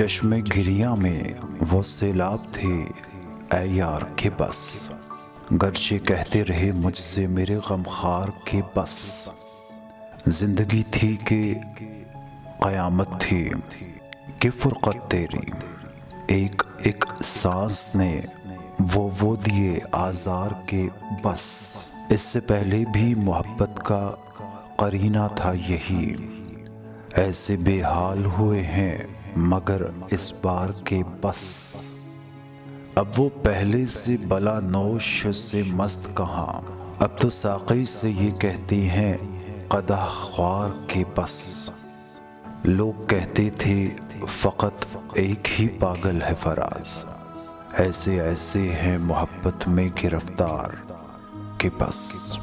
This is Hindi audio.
चश्मे गिरिया में वो सैलाब थे ऐ यार के बस, गर्चे कहते रहे मुझसे मेरे गमखार के बस। जिंदगी थी कि क़यामत थी कि फुरक़त तेरी, एक एक सांस ने वो दिए आज़ार के बस। इससे पहले भी मोहब्बत का करीना था यही, ऐसे बेहाल हुए हैं मगर इस बार के बस। अब वो पहले से बला नोश से मस्त कहाँ, अब तो साक़ी से ये कहती हैं क़दाह ख्वार के बस। लोग कहते थे फ़क़त एक ही पागल है फराज, ऐसे ऐसे हैं मोहब्बत में गिरफ्तार के बस।